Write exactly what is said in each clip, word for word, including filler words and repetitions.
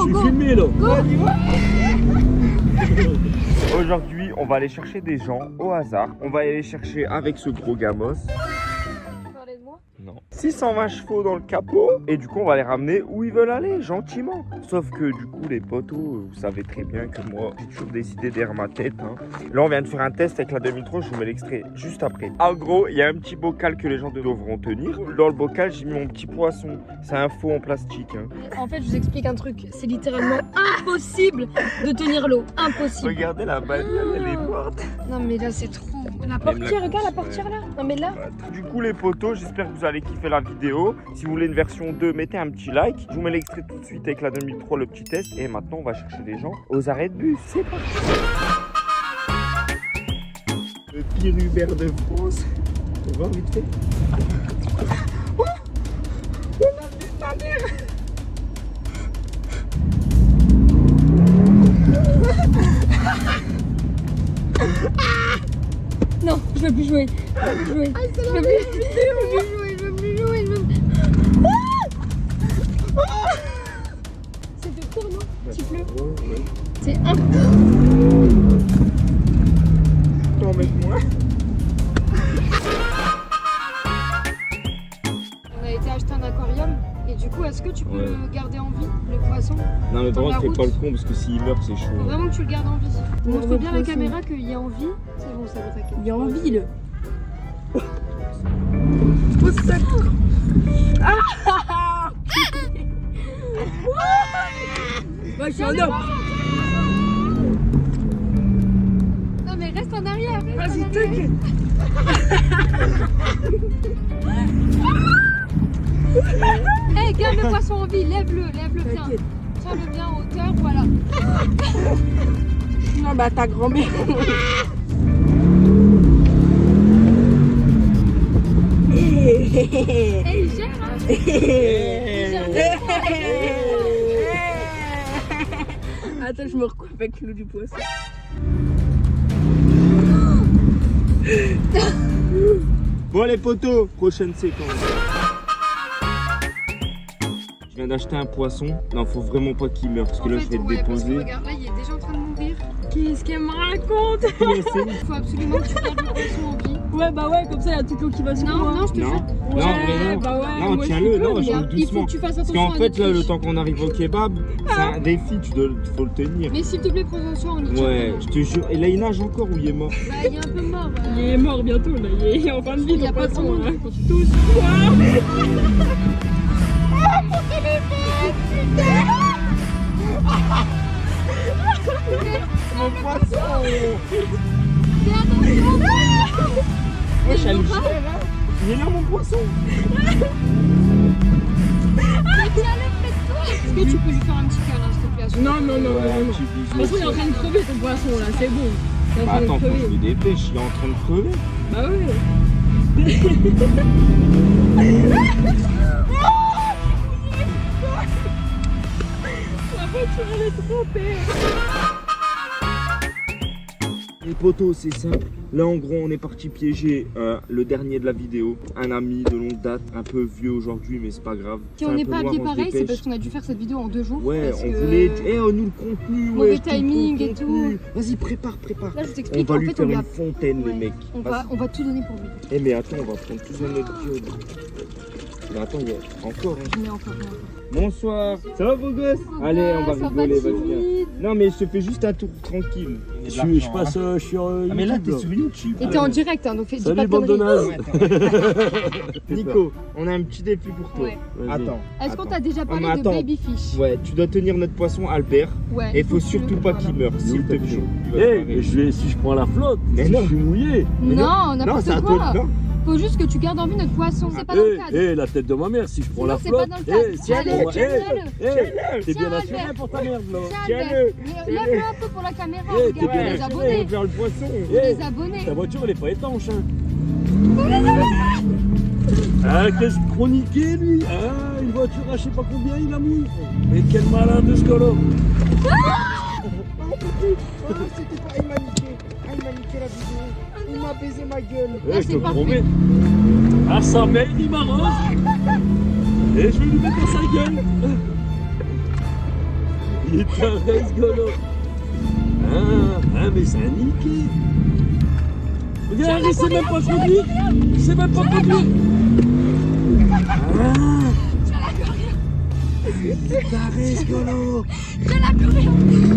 go, go. Filmé, là. Go. Aujourd'hui, on va aller chercher des gens au hasard. On va aller chercher avec ce gros gamos. Parlez de moi. Non. six cent vingt chevaux dans le capot. Et du coup, on va les ramener où ils veulent aller, gentiment. Sauf que du coup, les potos, vous savez très bien que moi, j'ai toujours décidé derrière ma tête. Hein. Là, on vient de faire un test avec la deux mille trois. Je vous mets l'extrait juste après. En gros, il y a un petit bocal que les gens devront tenir. Dans le bocal, j'ai mis mon petit poisson. C'est un faux en plastique. Hein. En fait, je vous explique un truc. C'est littéralement impossible de tenir l'eau. Impossible. Regardez la bagnole, elle est morte. Non, mais là, c'est trop. La portière, regarde la portière là. Non, mais là. Du coup, les potos, j'espère que vous allez kiffer la vidéo. Si vous voulez une version deux, mettez un petit like. Je vous mets l'extrait tout de suite avec la deux mille trois, le petit test. Et maintenant, on va chercher des gens aux arrêts de bus. C'est parti. Le pire Uber de France. On va vite fait. Oh, on a vu ta mère. Non, je veux plus jouer. Je veux plus jouer. Je veux plus jouer. Je veux plus jouer. Je veux plus jouer. C'est de court, non? Petit bleu. C'est un. T'en mets moi. On a été acheter un aquarium. Et du coup, est-ce que tu peux Ouais. le garder en vie, le poisson? Non, mais Dans par la contre, fais route. pas le con parce que s'il meurt, c'est chaud. Faut vraiment que tu le gardes en vie. Ouais, Montre le bien à la poisson. caméra qu'il y a en vie. C'est bon, ça va, t'inquiète. Il est en ville. Ouais, je suis un homme. Non, mais reste en arrière. Vas-y, t'inquiète. Hé, garde le poisson en vie. Lève-le, lève-le bien. T'inquiète. Tiens-le bien en hauteur, voilà. Non, bah ta grand-mère. Hé, il gère, hein. Il gère bien. Attends, je me recoupe avec l'eau du poisson. Bon, les potos, prochaine séquence. Je viens d'acheter un poisson. Non, faut vraiment pas qu'il meure parce que En là, fait, je vais le ouais, parce que déposer. regarde, là, il est déjà en train de mourir. Qu'est-ce qu'elle me raconte? Il faut absolument que tu gardes le poisson en vie. Ouais, bah ouais, comme ça, il y a toute l'eau qui va sur Non, moi. non, je te Non, jure. non, Ouais, mais non. bah ouais, Non, moi, je tiens-le, suis non, conne, je hein. joue Il faut doucement. que tu fasses Parce attention qu'en à fait, notre là, le fiche. temps qu'on arrive au kebab, c'est un défi, tu dois, faut le tenir. Mais s'il te plaît, prends soin, on le tient. Ouais, je te jure. Et là, il nage encore ou il est mort? Bah, il est un peu mort. euh. Il est mort bientôt, là. Il est en fin de vie, Il y a ton pas poisson. de temps. Hein. Tous. Mon poisson! Fais attention. Ouais, je suis allé cher, hein. Il est là, mon poisson! Mais tiens-le près de toi. Est-ce que tu peux lui faire un petit câlin, s'il te plaît, à ce Non, non, non, Ouais, non, un non. petit De bisou. toute façon, il est en train de crever ton poisson, là. C'est bon. Il est en Bah, train de attends, faut que je crever. me dépêche, il est en train de crever. Bah ouais. La voiture, elle est trempée. Les potos, c'est simple. Là, en gros, on est parti piéger euh, le dernier de la vidéo. Un ami de longue date, un peu vieux aujourd'hui, mais c'est pas grave. Si C'est on un n'est peu pas noir, habillé on se pareil, c'est dépêche. parce qu'on a dû faire cette vidéo en deux jours. Ouais, parce on que- voulait. Eh, oh, nous le contenu, Mauvais ouais. je te timing et contenu. Vas-y, prépare, prépare. Là, je On t'explique. va En lui fait, faire on, lui une a- fontaine, ouais, les mecs. on, Vas-y. va, on va tout donner pour lui. Eh, mais attends, on va prendre tout un autre job. Mais attends, il y a encore. Hein. Je mets encore, je mets encore. Bonsoir. Ça va, vos gosses? Allez, on va ça rigoler, va vas-y. viens. timide. Non, mais je te fais juste un tour tranquille. Je, suis- je passe euh, sur euh, Ah, mais là, YouTube, t'es sur YouTube. Et t'es en direct, hein, donc fais dis pas Salut, de bande de conneries. nazes. Nico, on a un petit défi pour toi. Ouais. Vas-y. Attends. Est-ce qu'on attends. t'a déjà parlé mais de attends. babyfish? Ouais, tu dois tenir notre poisson Albert. Ouais. Et il faut que tu surtout le- pas voilà. qu'il meure, s'il te t'as plaît. chaud. Il va Eh, se mais barrer. je vais, si je prends la flotte, Mais si non. je suis mouillé. Mais Non, Non, n'importe c'est à toi. quoi. Non. Faut juste que tu gardes en vie notre poisson. C'est pas dans le Eh, cadre. eh, la tête de ma mère, si je prends Sinon, la c'est pas flotte. dans le cadre. Eh, si Tiens-le, je prends- tiens-le. eh, eh, t'es Tiens, bien assuré Albert. pour ta merde, là. Tiens, Tiens-le. Albert, lève-le un peu pour la caméra. Eh, t'es Regarde bien les assuré. abonnés. vers le poisson. Eh, Les abonnés. ta voiture, elle est pas étanche, hein. Ah, qu'est-ce que chroniqué, lui? Ah, une voiture à je sais pas combien, il a mouillé. Mais quel malin de ce gars-là. Oh, c'était pas. Il m'a niqué. Ah, il m'a niqué la vidéo. Il m'a baisé ma gueule. Là, Eh, je c'est te parfait. promets. À sa mère, il m'arrose. Et je vais lui mettre dans sa gueule. Il est un rigolo. Ah, ah, mais c'est un niqué. Regarde, il sait même pas conduire. Il sait même pas conduire. Ah. C'est un rigolo. C'est l'aquarium.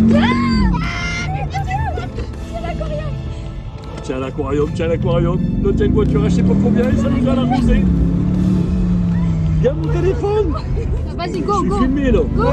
C'est l'aquarium. Tiens l'aquarium, tiens l'aquarium. L'autre a une voiture à je sais pas combien et ça nous a l'arrosé. Regarde mon téléphone. Vas-y, go, Je suis go. filmé là. Go.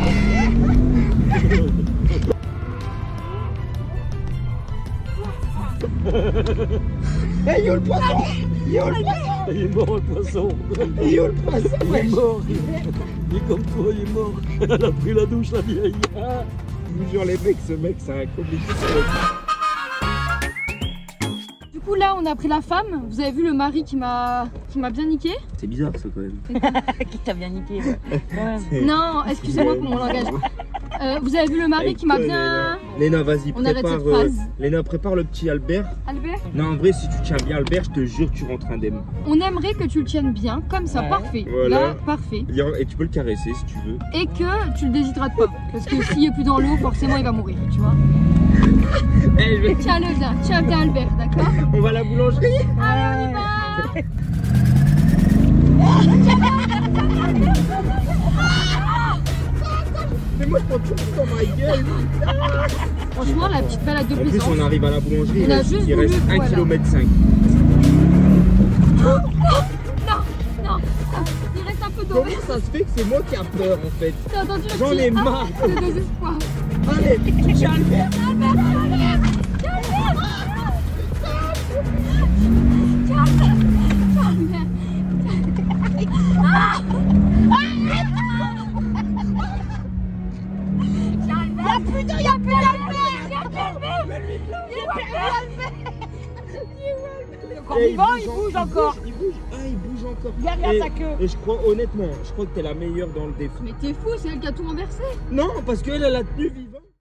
Hey, yo le poisson! Yo le poisson! Il est mort le poisson. Yo le poisson! Il est mort. Il est comme toi, il est mort. Elle a pris la douche la vieille. Ah. Je vous jure les mecs, ce mec c'est un comique. Du coup, là, on a pris la femme. Vous avez vu le mari qui m'a qui m'a bien niqué. C'est bizarre ça quand même. Qui t'a bien niqué, ouais. Non, excusez-moi pour mon langage. Euh, vous avez vu le mari qui m'a bien... Léna, vas-y, On arrête prépare. cette phrase. Léna, prépare le petit Albert. Albert, Non, en vrai, si tu tiens bien Albert, je te jure, tu rentres indemne. on aimerait que tu le tiennes bien, comme ça, parfait. Voilà. Là, parfait. Et tu peux le caresser si tu veux. Et que tu le déshydrates pas. Parce que s'il est plus dans l'eau, forcément, il va mourir, tu vois. Hey, je vais- Tiens-le bien, tiens bien Albert, d'accord? On va à la boulangerie. Allez, on y va. Mais moi, je prends tout dans ma gueule. Franchement, la petite balade de En plus, plaisance. on arrive à la boulangerie. On a il reste- juste il reste voulu, un voilà. kilomètre cinq. Non, non, il reste un peu d'eau. Comment ça se fait que c'est moi qui a peur en fait? T'as entendu le J'en petit ai ah marre. de désespoir. Allez, tu tiens Albert. Y'a plus de, y'a plus d'Albert, y'a plus d'Albert, y'a plus d'Albert. Encore vivant, il bouge encore. Il bouge, ah, il bouge encore. Regarde Et- sa queue. Et je crois, honnêtement, je crois que t'es la meilleure dans le défi. Mais t'es fou, c'est elle qui a tout renversé. Non, parce qu'elle, elle a tenu vivant.